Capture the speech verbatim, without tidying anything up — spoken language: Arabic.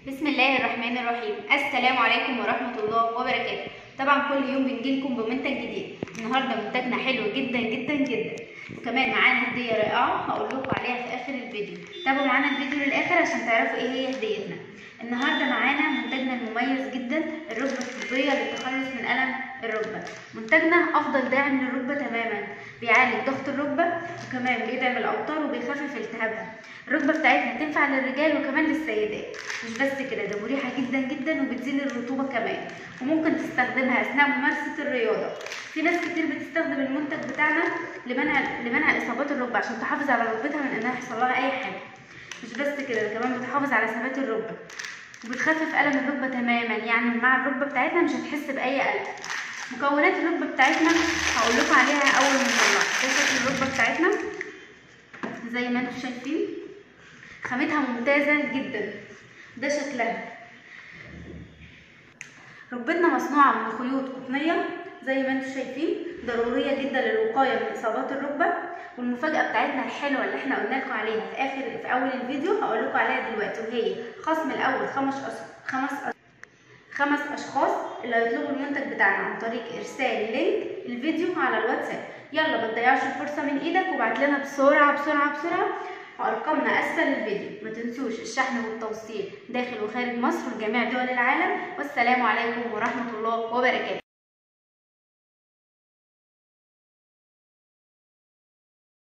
بسم الله الرحمن الرحيم. السلام عليكم ورحمة الله وبركاته. طبعا كل يوم بنجيلكم بمنتج جديد. النهارده منتجنا حلو جدا جدا جدا، وكمان معانا هدية رائعة هقول لكم عليها في آخر الفيديو. تابعوا معانا الفيديو للآخر عشان تعرفوا ايه هي هديتنا. النهارده معانا منتجنا المميز جدا، الركبة الطبية للتخلص من ألم الركبة. منتجنا أفضل داعم للركبة تماما، بيعالج ضغط الركبة وكمان بيدعم الأوتار وبيخفف التهابها. الركبة بتاعتنا تنفع للرجال وكمان للسيدات. مش بس كده، ده مريحة جدا جدا وبتزيل الرطوبة كمان، وممكن تستخدمها أثناء ممارسة الرياضة. في ناس كتير بتستخدم المنتج بتاعنا لمنع لمنع إصابات الركبة عشان تحافظ على ركبتها من إنها يحصل لها أي حاجة. مش بس كده، ده كمان بتحافظ على ثبات الركبة وبتخفف ألم الركبة تماما، يعني مع الركبة بتاعتنا مش هتحس بأي ألم. مكونات الركبة بتاعتنا هقول لكم عليها أول ما نطلعها. ده شكل الركبة بتاعتنا زي ما انتم شايفين، خامتها ممتازة جدا. ده شكلها. ركبتنا مصنوعة من خيوط قطنية زي ما انتم شايفين، ضرورية جدا للوقاية من إصابات الركبة. والمفاجأة بتاعتنا الحلوة اللي احنا قلنا لكم عليها في آخر في أول الفيديو هقول لكم عليها دلوقتي، وهي خصم الأول خمس أش... خمس أش... خمس أشخاص اللي هيطلبوا المنتج بتاعنا عن طريق إرسال لينك الفيديو على الواتساب. يلا ما تضيعش الفرصة من إيدك وابعت لنا بسرعة بسرعة بسرعة أرقامنا أسفل الفيديو. ما تنسوش الشحن والتوصيل داخل وخارج مصر وجميع دول العالم. والسلام عليكم ورحمة الله وبركاته.